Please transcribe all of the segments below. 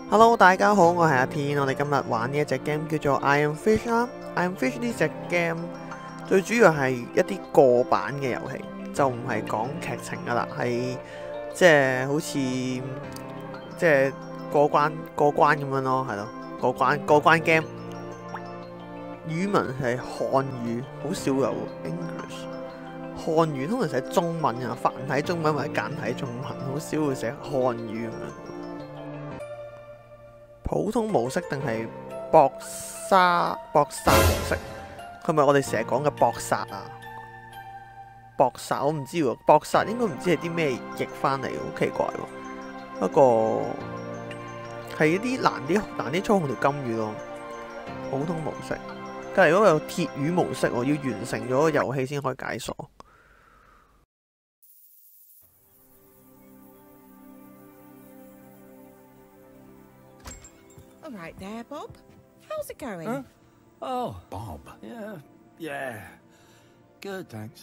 Hello， 大家好，我係阿天。我哋今日玩呢一隻 game 叫做 I Am Fish 啦。I Am Fish 呢隻 game 最主要係一啲過版嘅遊戲，就唔係講劇情噶啦，係即係好似即係過關咁樣咯，係咯，過關 game。語文係漢語，好少有 English。漢語通常寫中文啊，繁體中文或者簡體中文，好少會寫漢語咁樣。普通模式定係搏殺模式？係咪我哋成日講嘅搏殺啊？搏殺我唔知喎，搏殺應該唔知係啲咩譯翻嚟，好奇怪喎。不過係一啲難啲操控條金魚咯。普通模式，隔離嗰個有鐵魚模式，我要完成咗個遊戲先可以解鎖。 All right there, Bob. How's it going? Huh? Oh, Bob. Yeah. Good, thanks.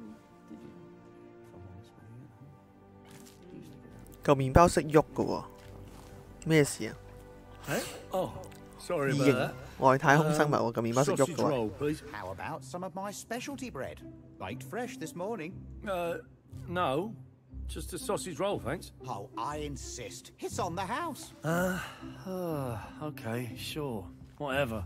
嚿麵包識喐㗎喎，咩事啊？ Oh, sorry 異 about 形 that. 外太空生物喎，嚿麵包識喐 Sausage 㗎喎。 roll, please. How about some of my specialty bread? Baked fresh this morning. No. Just a sausage roll, thanks. Oh, I insist. It's on the house. Okay, sure. Whatever.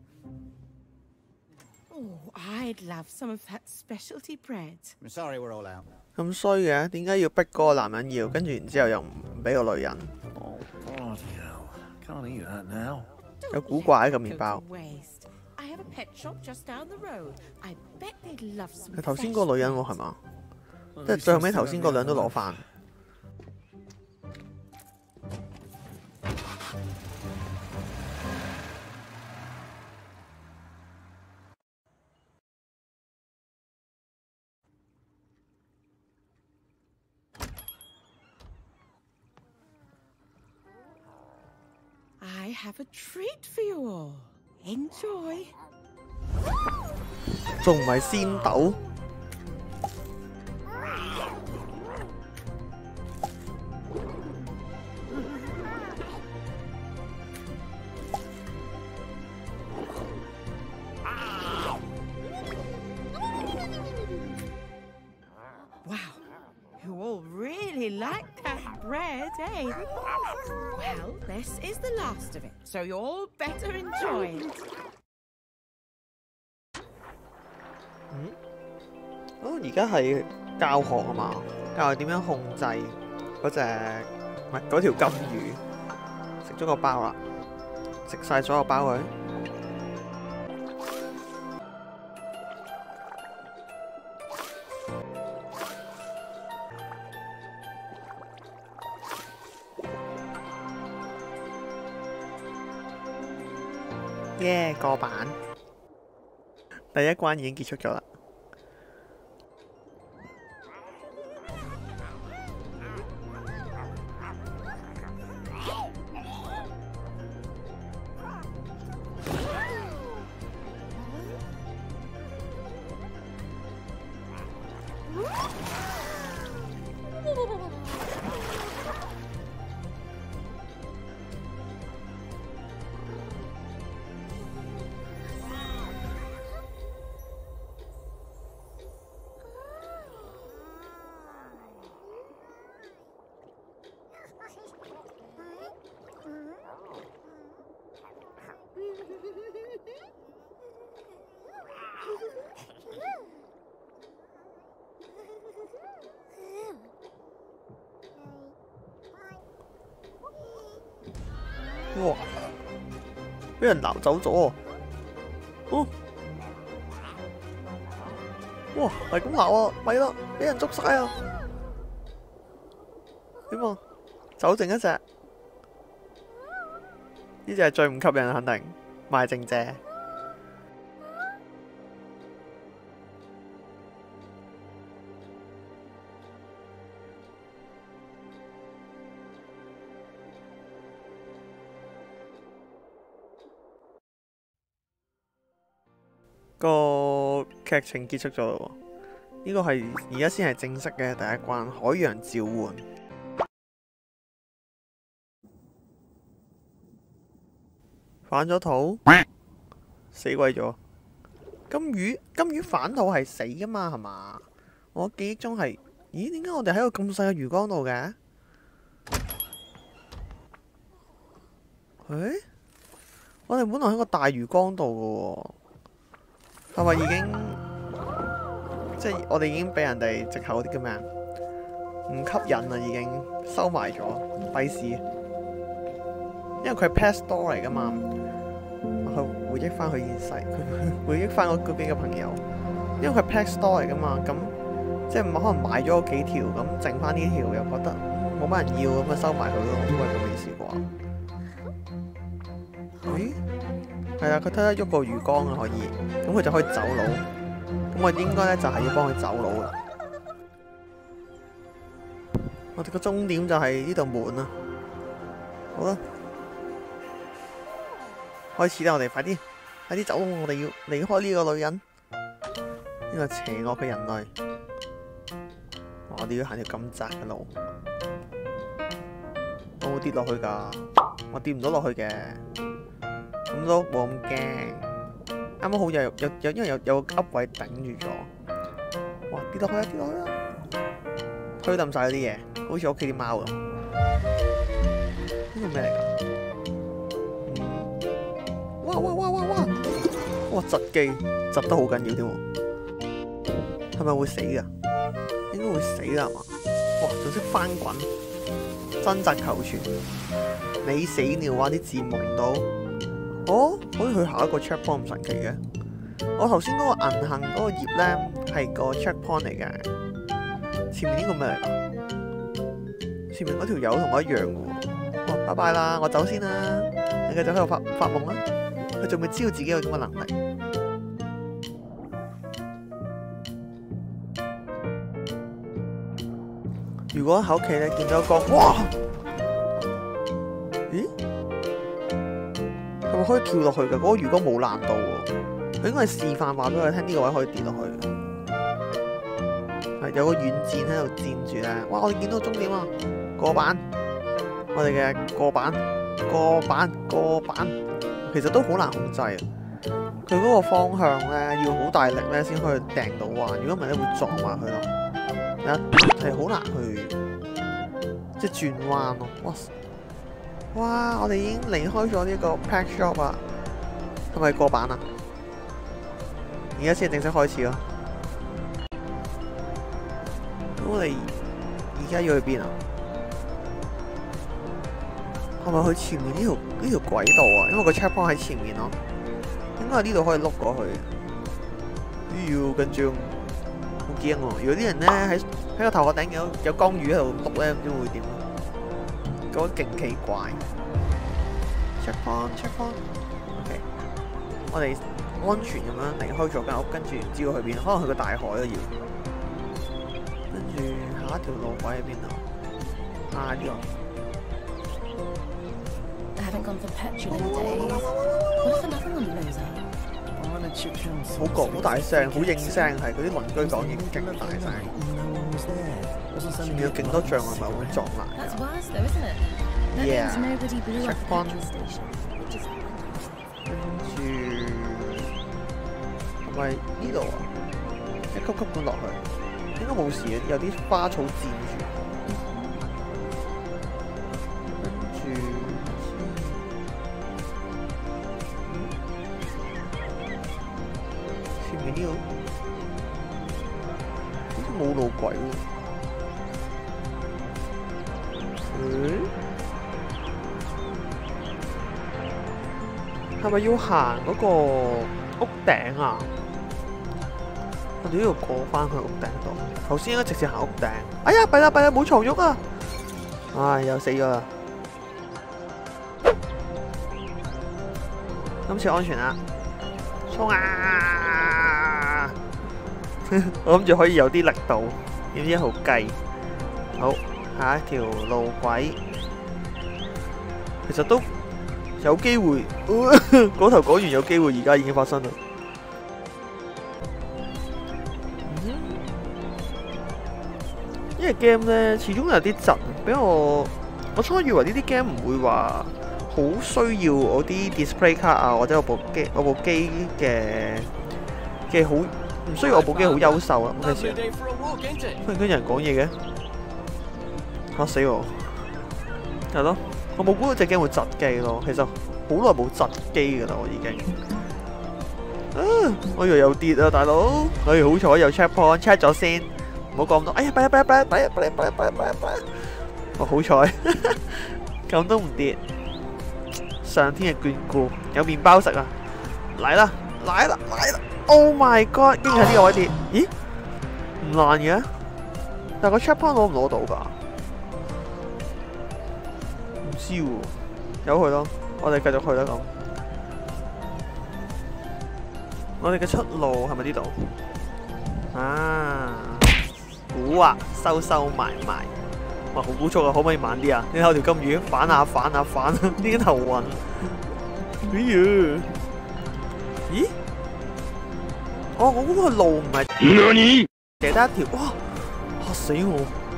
Oh, I'd love some of that specialty bread. I'm sorry we're all out. 咁衰嘅，點解要逼嗰個男人要，跟住然之後又唔俾個女人？ Oh, bloody hell. Can't eat that now. 有古怪嘅麵包。 Waste. I have a pet shop just down the road. I bet they'd love some. 係頭先嗰個女人喎，係嘛？即係最後尾頭先嗰兩都攞翻。 I have a treat for you all. Enjoy. 仲唔係仙豆？ Wow, you all really like that bread, eh? Well, this is the last of it, so you all better enjoy it. 而家係教學啊嘛，教佢點樣控制嗰隻唔係嗰條金魚。食咗個包啦，食晒所有包佢。耶，過版，第一關已經結束咗啦。哇！俾人撈走咗哦！哇！係咁撈啊！咪啦！俾人捉晒啊！點啊？走剩一隻，呢隻係最唔吸引，肯定賣剩蔗。個劇情結束咗咯喎，呢個係而家先係正式嘅第一關，海洋召喚。 反咗肚，死鬼咗。金魚反肚係死噶嘛？係嘛？我記憶中係，咦？點解我哋喺個咁細嘅魚缸度嘅？誒？我哋本來喺個大魚缸度嘅喎，係咪已經即係我哋已經俾人哋藉口啲叫咩啊？唔吸引啦，已經收埋咗，費事。因為佢係 pet store 嚟噶嘛，佢回憶翻佢現世，佢回憶翻我嗰幾個朋友。因為佢係 pet store 嚟噶嘛，咁即係可能買咗幾條，咁剩翻呢條又覺得冇乜人要，咁咪收埋佢咯，應該係咁嘅意思啩？咦？係啊，佢睇得喐個魚缸啊，可以，咁佢就可以走佬。咁我應該咧就係要幫佢走佬啦。我哋個終點就係呢度門啦。好啦，開始啦！我哋快啲走！我哋要離開呢個女人，呢個邪惡嘅人類。我哋要行條咁窄嘅路，我會跌落去㗎。我跌唔到落去嘅，咁都冇咁驚。啱啱好因為有個凹位頂住咗。哇！跌落去啊！跌落去啊！推冧晒嗰啲嘢，好似屋企啲貓咁。呢個咩嚟㗎？哇！窒機，窒得好緊要添喎。係咪會死㗎？應該會死㗎係嘛？哇！仲識翻滾，掙扎求存。你死了啊！啲字幕唔到。哦，可以去下一個 checkpoint 咁神奇嘅。我頭先嗰個銀杏嗰個葉咧係個 checkpoint 嚟嘅。前面呢個咩嚟㗎？前面嗰條友同我一樣嘅喎。哇！拜拜啦，我走先啦。你繼續喺度發夢啦。佢仲未知道自己有咁嘅能力。如果喺屋企咧見到一個，哇！咦？係咪可以跳落去㗎？嗰個魚缸冇難度喎。佢應該係示範話俾我聽，呢個位可以跌落去。係有個軟墊喺度墊住咧。哇！我哋見到終點啊！過板，我哋嘅過板，其實都好難控制啊！佢嗰個方向咧要好大力咧先可以掟到彎，如果唔係咧會撞埋佢咯。係好難去即係轉彎咯。哇！我哋已經離開咗呢個 pet shop 啊，係咪過板啊？而家先係正式開始咯。咁我哋而家要去邊啊？係咪去前面呢條軌道啊？因為個 checkpoint 喺前面咯，應該係呢度可以碌過去。要緊張，好驚喎！如果啲人咧喺個頭殼頂有江魚喺度碌咧，唔知會點？覺得勁奇怪。checkpoint，OK，我哋安全咁樣離開咗間屋，跟住唔知要去邊，可能去個大海都要。跟住下一條路軌喺邊度？啊呢個。好講好大聲，好應聲，係嗰啲鄰居講嘢勁大聲。前面有勁多障礙物會撞爛。Yeah，checkpoint。跟住係咪呢度啊？一級級咁落去，應該冇事嘅，有啲花草佔住。呢度好似冇路軌喎。係咪要行嗰個屋頂啊？我哋呢度過翻去屋頂度。頭先應該直接行屋頂。哎呀，弊啦，冇床褥啊！唉，又死咗啦。今次安全啦！衝啊！我諗住可以有啲力度，點知好計。好，下一條路軌，其實都有機會。嗰頭講完有機會，而家已經發生啦。因為 game 咧始終有啲窒，俾我初以為呢啲 game 唔會話好需要我啲 display 卡啊，或者我部機嘅好唔需要我部機好優秀啊。咩事啊？忽然間有人講嘢嘅，嚇死我！係咯，我冇估到隻 game 會窒機咯。其實好耐冇窒機噶啦，我已經。我以為有跌啊，大佬。好彩有 check point，check 咗先，唔好講咁多。哎呀，我好彩，咁都唔跌。上天嘅眷顧，有麵包食啊！嚟啦！Oh my god！ 竟然喺呢個位跌，咦？唔爛嘅，但係個 check point 攞唔攞到㗎？唔知喎，由佢咯，我哋繼續去啦咁。我哋嘅出路係咪呢度？啊！古惑收埋。哇，好高速啊！可唔可以慢啲啊？你睇條金魚反啊，已經頭暈。哎呀！咦？哦，我估個路唔係淨得一條，哇！嚇死我！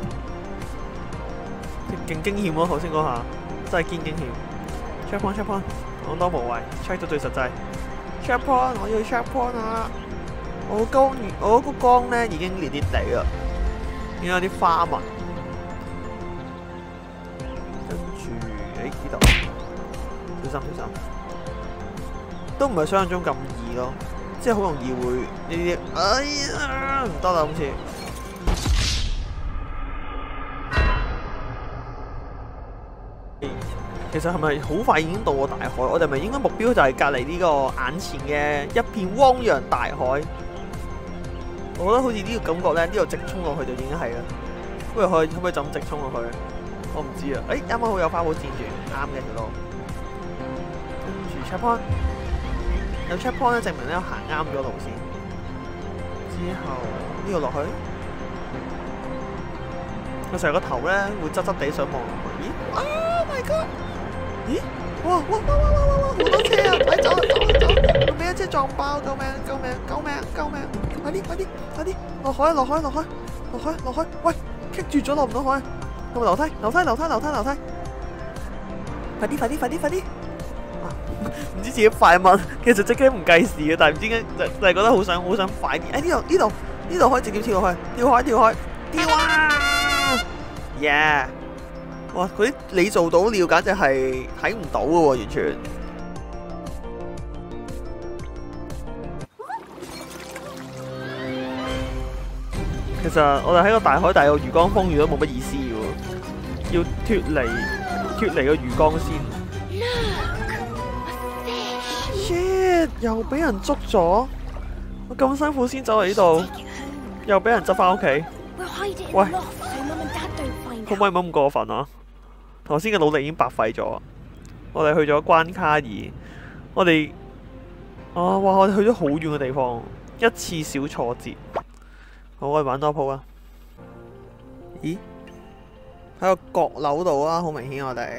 勁驚險咯，頭先嗰下真係堅驚險。check point， 講多無謂 ，check 到最實際。check point， 我要 check point 啊！我個缸咧已經裂裂地啦，已經有啲花紋。跟住呢度，小心，都唔係想象中咁易咯，即係好容易會呢啲，哎呀唔得啦，好似。其實係咪好快已經到過大海？我哋咪應該目標就係隔離呢個眼前嘅一片汪洋大海。我覺得好似呢個感覺咧，呢度直衝落去就已經係啦。不如可唔可以就咁直衝落去？我唔知啊。啱啱好有花寶佔住，啱嘅條路。跟住 check point， 有 check point 咧，證明咧行啱咗路線。之後呢度落去，我成個頭咧會側地想望落去。咦 ？Oh my god！ 咦？哇！好多車啊！快走！會俾一車撞爆！救命！快啲！落海！喂！棘住咗落唔到海，有冇樓梯？快啲！啊！唔知自己快問，其實隻 game 唔計時嘅，但係唔知點解就係覺得好想快啲。呢度可以直接跳落去，跳啊 ！Yeah！ 哇！嗰啲你做到了，簡直係睇唔到嘅喎，完全。其實我哋喺個大海大個魚缸風雨都冇乜意思嘅喎，要脫離個魚缸先。Shit！ 又俾人捉咗，我咁辛苦先走嚟呢度，又俾人執翻屋企。喂，可唔可以唔好咁過分啊？頭先嘅努力已經白費咗，我哋去咗關卡2，我哋去咗好遠嘅地方，一次小挫折。好，我哋玩多鋪啊！咦？喺個閣樓度啊，好明顯我哋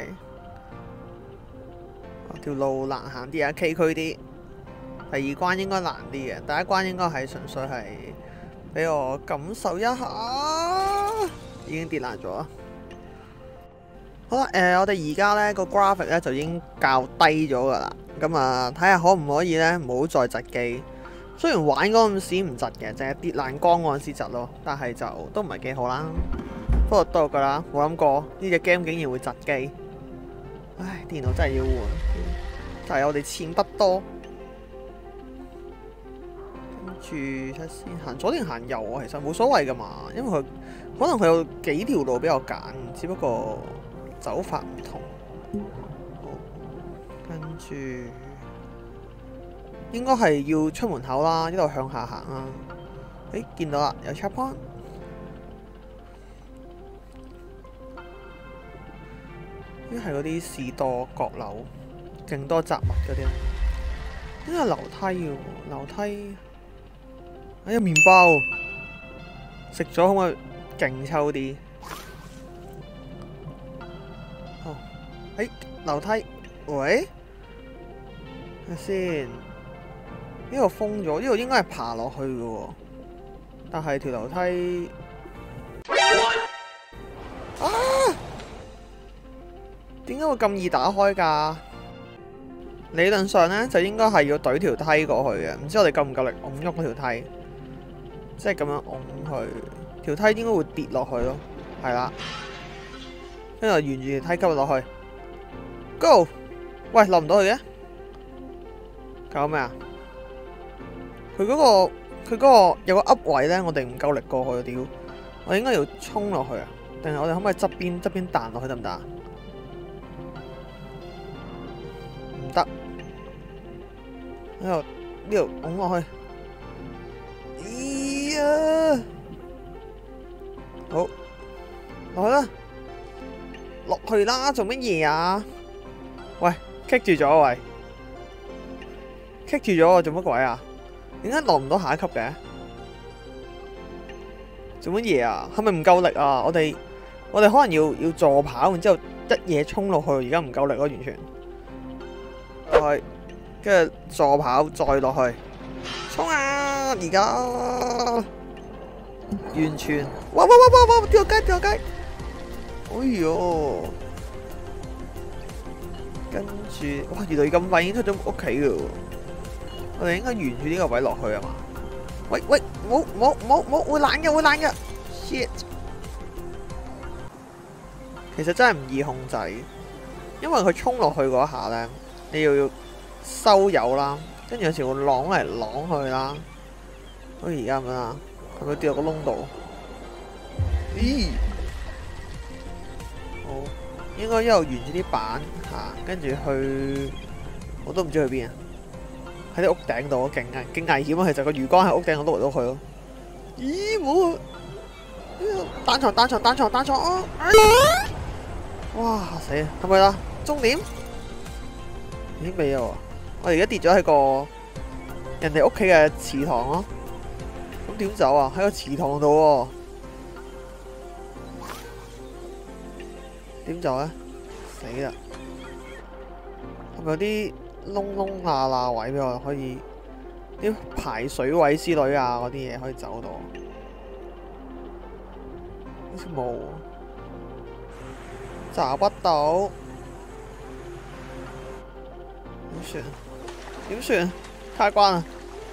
條路難行啲啊，崎嶇啲。第二關應該難啲嘅，第一關應該係純粹係俾我感受一下，已經跌爛咗啦。好啦，我哋而家呢個 graphic 咧就已經較低咗噶啦，咁啊睇下可唔可以呢？唔好再窒機。雖然玩嗰陣時唔窒嘅，淨係跌爛缸嗰陣時窒咯，但係就都唔係幾好啦。不過都噶啦，冇諗過呢隻 game 竟然會窒機。唉，電腦真係要換，但係我哋錢不多。跟住睇下先，行左定行右啊？其實冇所謂噶嘛，因為佢可能佢有幾條路俾我揀，只不過走法唔同。好，跟住。應該係要出門口啦，一路向下行啦。見到啦，有 check point。呢係嗰啲士多閣樓，勁多雜物嗰啲。呢係樓梯喎，樓梯。有麵包，食咗可唔可以勁抽啲？好，樓梯，喂，睇下先。呢度封咗，呢度應該係爬落去嘅喎，但係條樓梯點解會咁易打開㗎？理論上咧就應該係要懟條梯過去嘅，唔知我哋夠唔夠力拱喐嗰條梯？即係咁樣拱佢，條梯應該會跌落去咯，係啦。跟住沿住條梯急落去 ，Go！ 喂，落唔到去嘅，搞咩啊？佢嗰個有個 up 位咧，我哋唔夠力過去，屌！我應該要衝落去啊？定係我哋可唔可以側邊彈落去得唔得啊？唔得，呢度拱落去。咦呀！好，落去啦，落去啦！做乜嘢啊？喂，棘住咗喂，棘住咗，做乜鬼啊？點解落唔到下一級嘅？做乜嘢啊？係咪唔夠力啊？我哋可能要助跑，然之後一嘢衝落去，而家唔夠力咯，完全。落去，跟住助跑再落去，衝啊！而家完全，哇！跳街！哎呦！跟住，哇！原來咁快已經出咗屋企嘅喎。我哋應該沿住呢個位落去啊嘛？喂，冇，會爛嘅 ，shit！ 其實真係唔易控制，因為佢衝落去嗰下咧，你要收油啦，跟住有時會啷嚟啷去啦，好似而家咁樣啦，係咪跌落個窿度？咦？好，應該一路沿住啲板行，跟住去，我都唔知去邊啊！喺啲屋頂度，勁危險啊！其實個魚缸喺屋頂度碌嚟碌去咯。咦，冇啊！單床啊！哇死啊！係咪啦？終點已經未有啊！我哋而家跌咗喺個人哋屋企嘅祠堂咯。咁點走啊？喺個祠堂度喎。點走咧？死啦！係咪有啲窿罅位俾我可以啲排水位之類啊嗰啲嘢可以走到？好似冇，找不到，點算？卡關啊！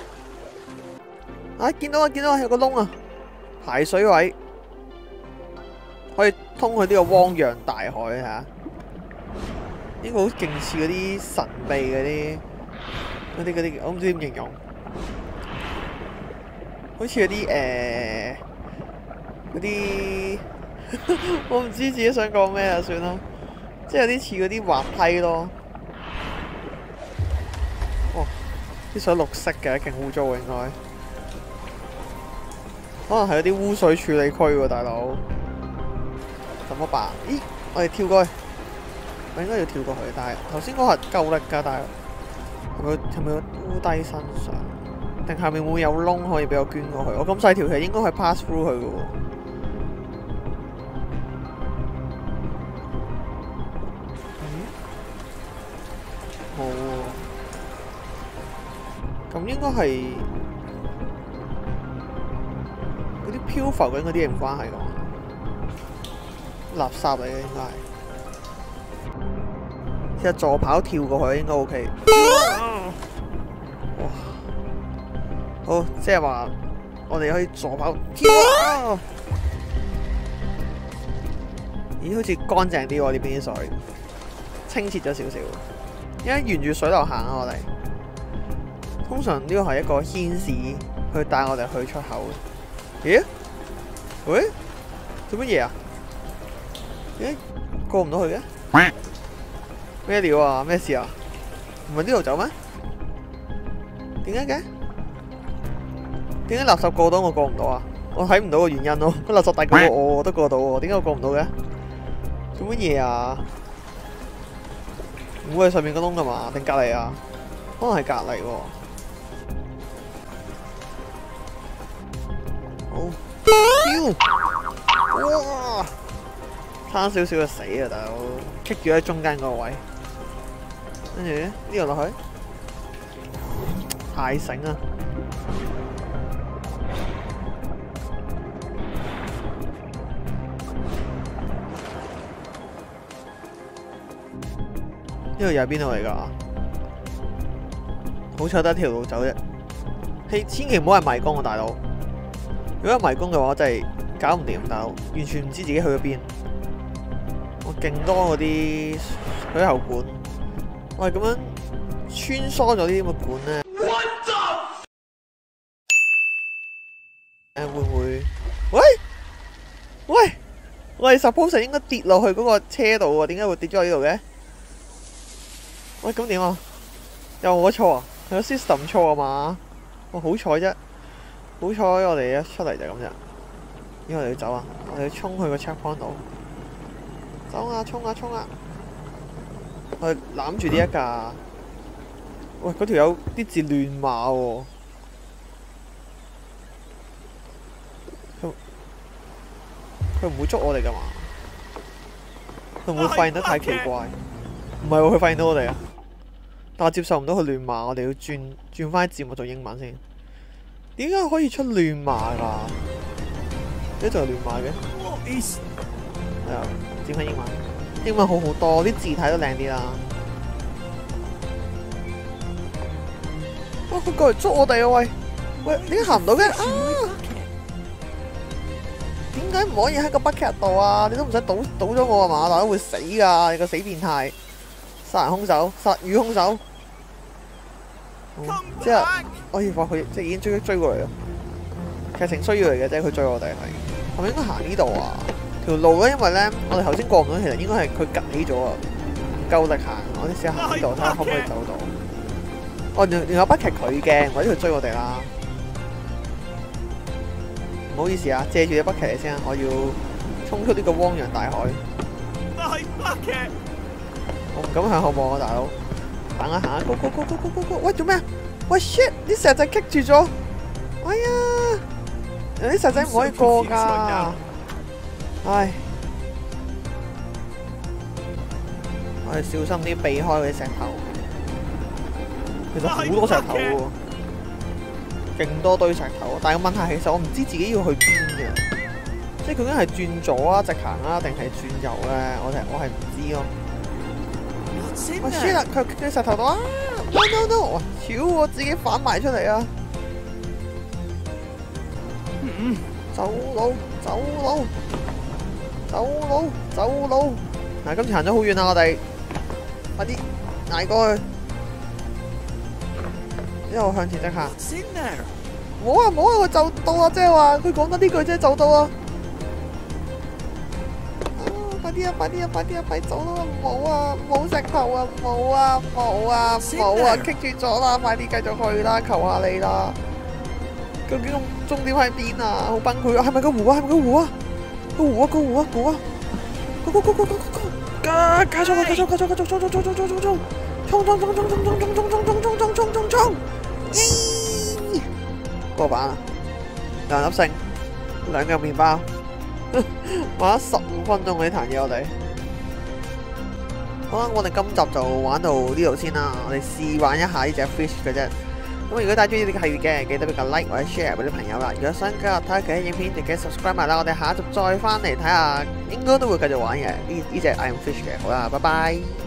啊，見到有個窿啊！排水位可以通去呢個汪洋大海嚇。呢個好勁似嗰啲神秘嗰啲，我唔知點形容，好似嗰啲我唔知自己想講咩啊，算啦，即係有啲似嗰啲滑梯咯。哦，啲水綠色嘅，勁污糟應該，可能係嗰啲污水處理區喎，大佬。怎麼辦？咦，我哋跳過去。我應該要跳過去，但係頭先嗰下夠力㗎，但係係咪污低身上？定下面會有窿可以俾我捐過去？我咁細條氣應該係 pass through 去嘅喎。冇喎。咁應該係嗰啲漂浮緊嗰啲嘢唔關係㗎嘛？垃圾嚟嘅應該係。其實助跑跳過去應該 OK。哇！好，即係話我哋可以助跑跳啊！咦，好似乾淨啲喎呢邊啲水，清澈咗少少。因為沿住水流行啊，我哋通常呢個係一個牽使去帶我哋去出口嘅。咦？喂？做乜嘢啊？咦？過唔到去嘅？咩料啊？咩事啊？唔係呢度走咩？點解嘅？點解垃圾過到我過唔到啊？我睇唔到個原因咯。個垃圾大過我都過到喎，點解我過唔到嘅？做乜嘢啊？唔會係上面個窿㗎嘛？定隔離啊？可能係隔離喎。好，跳！哇！差少少就死啊，大佬！棘住喺中間嗰個位。跟住呢度落去，太醒啦！ 度又係邊度嚟㗎？好彩得一條路走啫。千祈唔好係迷宮啊，大佬！如果係迷宮嘅話，真係搞唔掂，大佬，完全唔知自己去咗邊。我勁多嗰啲水喉管，我係咁樣穿梭咗呢啲咁嘅管咧。會唔會？喂！我哋 suppose 應該跌落去嗰個車度喎，點解會跌咗喺呢度嘅？喂，咁點啊？有我錯啊？係個 system 錯啊嘛？哇，好彩啫！好彩我哋一出嚟就咁啫。因為我哋要走啊！我哋要衝去個 checkpoint 度。走啊！衝啊！衝啊！我哋攬住呢一架。喂，嗰條友啲字亂碼喎。佢唔會捉我哋噶嘛？佢唔會發現得太奇怪。唔係喎，佢發現到我哋啊！但我接受唔到佢亂碼，我哋要轉翻字幕做英文先。點解可以出亂碼㗎？呢度係亂碼嘅。係啊，轉翻英文。英文好好多，啲字體都靚啲啦。哇！佢過嚟捉我哋啊！喂，點解行唔到嘅？啊！點解唔可以喺個 bucket 度啊？你都唔使倒咗我啊嘛，大佬會死㗎！你個死變態，殺人兇手、殺魚兇手。即係我以為佢即係已經追過嚟咯。劇情需要嚟嘅啫，佢追我哋係咪應該行呢度啊？條路咧，因為咧我哋頭先過唔到，其實應該係佢趌起咗啊，唔夠力行。我哋試下行呢度睇下可唔可以走到。哦，原來 bucket 佢嘅，或者佢追我哋啦。唔好意思啊，借住啲 bucket 嚟先啊，我要衝出呢個汪洋大海。我唔敢向後望啊，大佬。行啊行啊 ，go go go go go go go！ 喂，做咩啊？喂 shit！ 啲石仔棘住咗。哎呀，啲石仔唔可以過㗎。唉，我哋小心啲避開嗰啲石頭。其實好多石頭喎。勁多堆石頭，但係個問題其實我唔知自己要去邊嘅，即係究竟係轉左啊、直行啊，定係轉右咧？我係唔知咯。我輸啦！佢喺石頭度啊 ！No！ 哇！超我自己反埋出嚟啊！走路！嗱，今次行咗好遠啦，我哋快啲捱過去。之後向前即行。冇啊，佢就到啦，即係話佢講得呢句啫，就到啦。快啲啊，快走啦！冇石頭啊，冇啊，棘住咗啦！快啲繼續去啦，求下你啦！究竟個終點喺邊啊？好崩潰啊！係咪個湖啊？個湖啊！加速！衝！過版啦，2粒星，2個麵包，玩咗15分鐘呢壇嘢我哋。好啦，我哋今集就玩到呢度先啦，我哋試玩一下呢隻 fish 嘅啫。咁如果大家中意呢個系列嘅，記得俾個 like 或者 share 俾啲朋友啦。如果想加入睇下其他影片，就記得 subscribe 埋啦。我哋下一集再翻嚟睇下，應該都會繼續玩嘅呢隻 I Am Fish 嘅。好啦，拜拜。